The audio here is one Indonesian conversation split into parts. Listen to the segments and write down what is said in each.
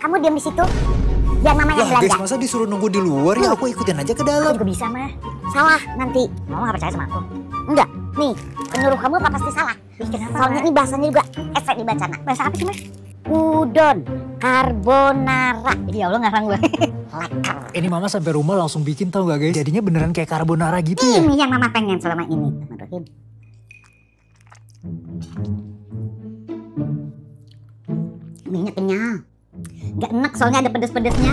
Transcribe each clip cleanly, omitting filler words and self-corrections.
Kamu diam di situ. Biar mama yang Lah belanja. guys, masa disuruh nunggu di luar ya? Aku ikutin aja ke dalam. Aku juga bisa mah. Salah nanti. Mama gak percaya sama aku? Enggak. Nih, penyuruh kamu apa pasti salah. Soalnya ini bahasanya juga esek dibaca. Bahasa apa sih mah? Udon carbonara. Jadi ya Allah ngarang gue. Leker. Ini mama sampai rumah langsung bikin, tau gak guys? Jadinya beneran kayak carbonara gitu ya. Ini yang mama pengen selama ini. Minyak kenyal. Gak enak soalnya ada pedes-pedesnya.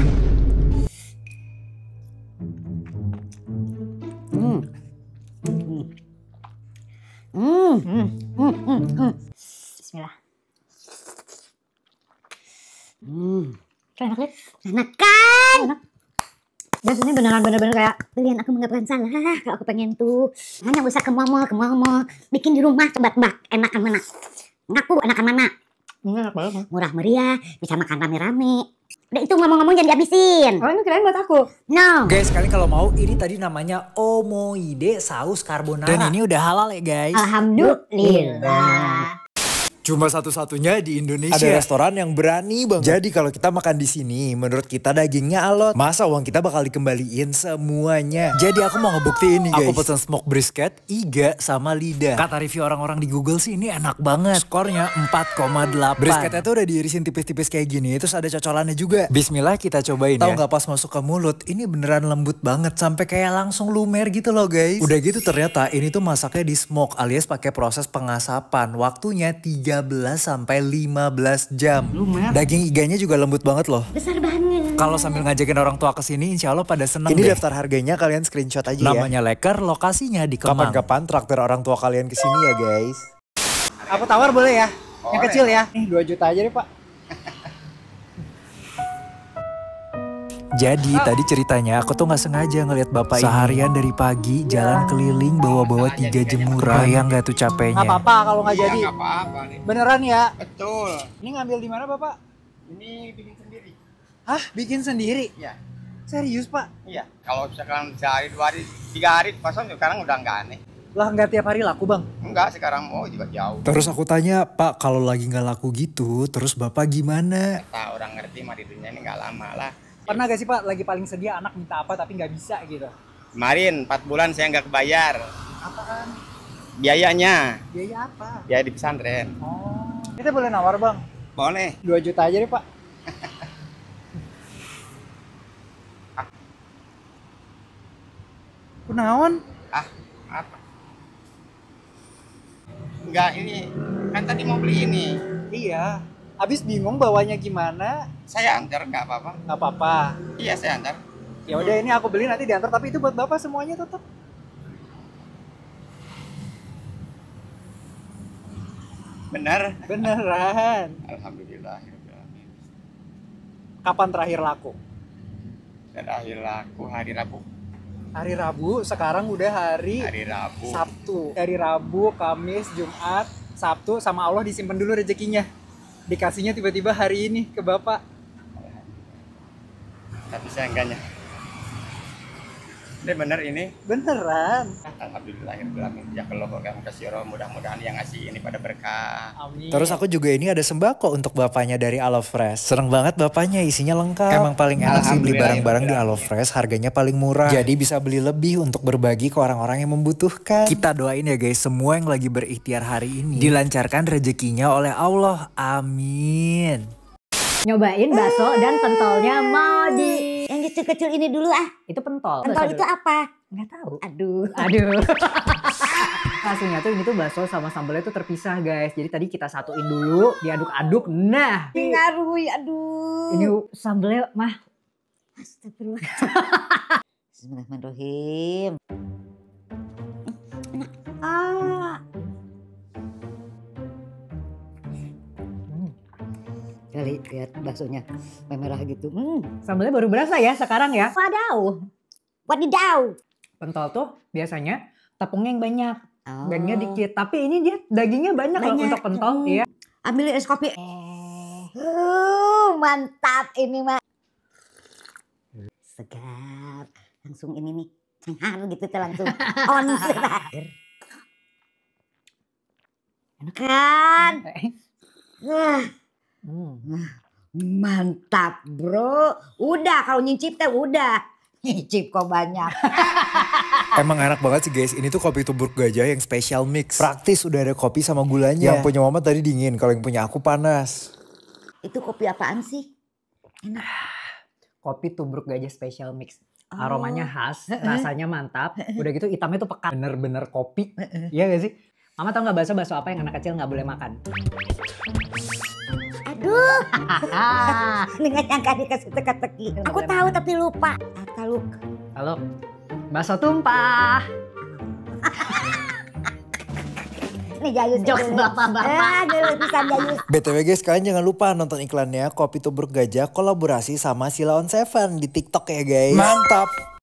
Bismillah. Enak kan? Enak kan? Enak. Dan ini beneran kayak pilihan aku nggak pernah salah. Kalau aku pengen tuh hanya usah ke mall, bikin di rumah tebak-tebak enakan mana. Ngaku enakan mana. Enak banget. Murah meriah, bisa makan rame-rame. Udah itu ngomong-ngomong jangan dihabisin. Oh ini kirain buat aku. No. Guys, kalian kalau mau ini tadi namanya omoide saus carbonara. Dan ini udah halal ya guys. Alhamdulillah. Cuma satu-satunya di Indonesia. Ada restoran yang berani banget. Jadi kalau kita makan di sini, menurut kita dagingnya alot. Masa uang kita bakal dikembaliin semuanya. Jadi aku mau ngebuktiin nih guys. Aku pesen smoke brisket, iga sama lidah. Kata review orang-orang di Google sih ini enak banget. Skornya 4,8. Brisketnya tuh udah diirisin tipis-tipis kayak gini. Terus ada cocolannya juga. Bismillah kita cobain. Tahu nggak pas masuk ke mulut, ini beneran lembut banget. Sampai kayak langsung lumer gitu loh guys. Udah gitu ternyata ini tuh masaknya di smoke alias pakai proses pengasapan. Waktunya 13-15 jam. Lumer. Daging iganya juga lembut banget loh. Besar banget. Kalau sambil ngajakin orang tua ke sini, insya Allah pada seneng. Ini daftar harganya, kalian screenshot aja ya. Namanya Leker, lokasinya di Kemang. Kapan-kapan traktir orang tua kalian ke sini ya guys. Aku tawar boleh ya? Yang kecil ya? Nih 2 juta aja deh pak. Jadi tadi ceritanya aku tuh gak sengaja ngeliat bapak seharian dari pagi jalan keliling bawa-bawa 3 jemuran. Bayang gak tuh capeknya? Gak apa-apa kalau gak jadi. Gak apa-apa nih. Beneran ya? Betul. Ini ngambil di mana bapak? Ini bikin sendiri. Hah? Bikin sendiri? Iya. Serius pak? Iya. Kalau misalkan sehari, 2 hari, 3 hari pasang sekarang udah nggak aneh. Lah nggak tiap hari laku bang? Enggak, sekarang mau juga jauh. Terus aku tanya, Pak kalau lagi gak laku gitu, terus bapak gimana? Kata orang ngerti mah di dunia ini nggak lama lah. Pernah gak sih pak lagi paling sedih anak minta apa tapi nggak bisa gitu? Kemarin 4 bulan saya nggak kebayar. Apaan? Biayanya. Biaya apa? Biaya di pesantren. Oh. Kita boleh nawar bang? Boleh. 2 juta aja deh pak. Kunaon? Ah, apa? Enggak, ini kan tadi mau beli ini. Iya. Abis bingung bawanya gimana? Saya antar, nggak apa-apa. Nggak apa-apa. Iya, saya antar. Ya udah ini aku beli nanti diantar tapi itu buat bapak semuanya tetap. Benar? Beneran. Alhamdulillah. Kapan terakhir laku? Terakhir laku hari Rabu. Hari Rabu, sekarang udah hari Rabu. Sabtu. Dari Rabu, Kamis, Jumat, Sabtu sama Allah disimpan dulu rezekinya. Dikasihnya tiba-tiba hari ini ke bapak. Tapi saya enggaknya. Ini bener ini? Beneran. Alhamdulillah ya kalau kamu kasih orang mudah-mudahan yang ngasih ini pada berkah. Amin. Terus aku juga ini ada sembako untuk bapaknya dari Alo Fresh. Seneng banget bapaknya, isinya lengkap. Emang paling enak sih beli barang-barang di Alo Fresh, harganya paling murah. Jadi bisa beli lebih untuk berbagi ke orang-orang yang membutuhkan. Kita doain ya guys, semua yang lagi berikhtiar hari ini dilancarkan rezekinya oleh Allah. Amin. Nyobain bakso dan pentolnya mau di yang kecil-kecil ini dulu ah. Itu pentol. Pentol itu apa? Nggak tahu. Aduh. Aslinya tuh ini tuh bakso sama sambalnya tuh terpisah guys. Jadi tadi kita satuin dulu, diaduk-aduk. Nah. Ngaruhi, aduh. Ini sambalnya mah. Astagfirullah. Bismillahirrahmanirrahim. Ah. Kali lihat baksonya merah gitu. Sambalnya baru berasa ya sekarang ya. Wadidaw. Pentol tuh biasanya tepungnya yang banyak. Oh. Dagingnya dikit. Tapi ini dia dagingnya banyak loh untuk pentol. Iya. Ambil es kopi. Mantap ini mah. Segar. Langsung ini nih. Cenghar gitu tuh langsung. On. Enak kan? Mantap bro. Udah kalau nyicip teh udah. Nyicip kok banyak. Emang enak banget sih guys. Ini tuh kopi tubruk gajah yang special mix. Praktis udah ada kopi sama gulanya. Yang punya mama tadi dingin. Kalau yang punya aku panas. Itu kopi apaan sih? Enak. Kopi tubruk gajah special mix. Aromanya khas, rasanya mantap. Udah gitu hitamnya tuh pekat. Bener-bener kopi. Iya gak sih? Mama tau gak bakso apa yang anak kecil gak boleh makan? Aduh. Dengan nyangka dikasih teka-teki. Aku tahu tapi lupa. Taluk. Halo, bakso tumpah. Ini Jayus. Jokes bapak-bapak. Aduh, bisa Jayus. BTW guys, kalian jangan lupa nonton iklannya Kopi Tubruk Gajah kolaborasi sama Sila on Seven di TikTok ya guys. Mantap.